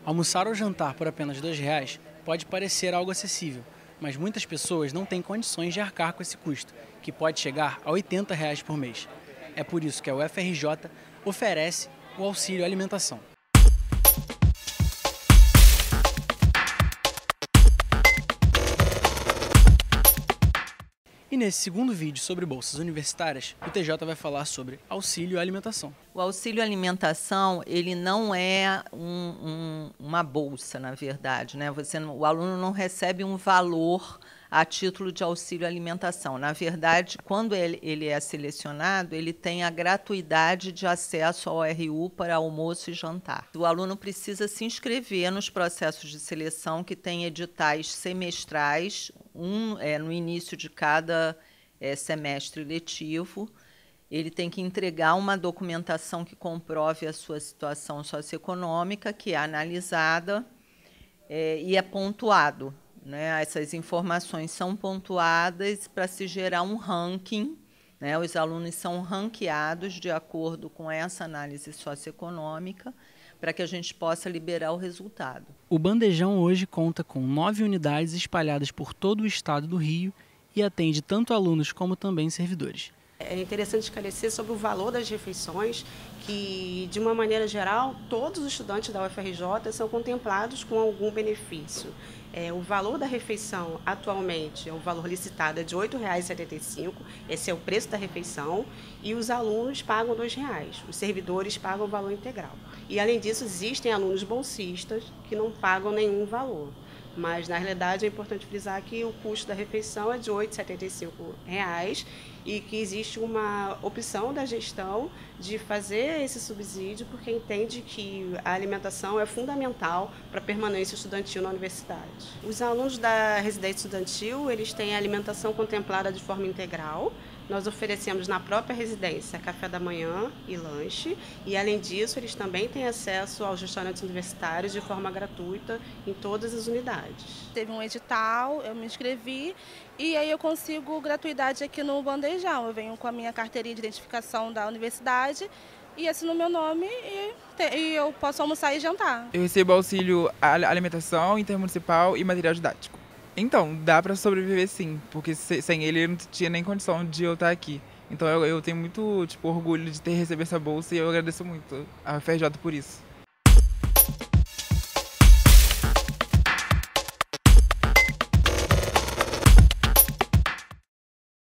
Almoçar ou jantar por apenas R$ 2 pode parecer algo acessível, mas muitas pessoas não têm condições de arcar com esse custo, que pode chegar a R$ 80 por mês. É por isso que a UFRJ oferece o auxílio alimentação. E nesse segundo vídeo sobre bolsas universitárias, o TJ vai falar sobre auxílio alimentação. O auxílio alimentação, ele não é uma bolsa, na verdade, né? O aluno não recebe um valor a título de auxílio alimentação. Na verdade, quando ele é selecionado, ele tem a gratuidade de acesso ao RU para almoço e jantar. O aluno precisa se inscrever nos processos de seleção, que tem editais semestrais, no início de cada semestre letivo. Ele tem que entregar uma documentação que comprove a sua situação socioeconômica, que é analisada e é pontuado, né? Essas informações são pontuadas para se gerar um ranking, né? Os alunos são ranqueados de acordo com essa análise socioeconômica para que a gente possa liberar o resultado. O bandejão hoje conta com 9 unidades espalhadas por todo o estado do Rio e atende tanto alunos como também servidores. É interessante esclarecer sobre o valor das refeições, que, de uma maneira geral, todos os estudantes da UFRJ são contemplados com algum benefício. O valor da refeição, atualmente, o valor licitado é de R$ 8,75, esse é o preço da refeição, e os alunos pagam R$ 2,00, os servidores pagam o valor integral. E, além disso, existem alunos bolsistas que não pagam nenhum valor. Mas, na realidade, é importante frisar que o custo da refeição é de R$ 8,75 e que existe uma opção da gestão de fazer esse subsídio porque entende que a alimentação é fundamental para a permanência estudantil na universidade. Os alunos da residência estudantil, eles têm a alimentação contemplada de forma integral. Nós oferecemos na própria residência café da manhã e lanche e, além disso, eles também têm acesso aos restaurantes universitários de forma gratuita em todas as unidades. Teve um edital, eu me inscrevi e aí eu consigo gratuidade aqui no bandejão. Eu venho com a minha carteirinha de identificação da universidade e assino meu nome e eu posso almoçar e jantar. Eu recebo auxílio alimentação, intermunicipal e material didático. Então, dá para sobreviver sim, porque sem ele eu não tinha nem condição de eu estar aqui. Então eu tenho muito orgulho de ter recebido essa bolsa e eu agradeço muito a UFRJ por isso.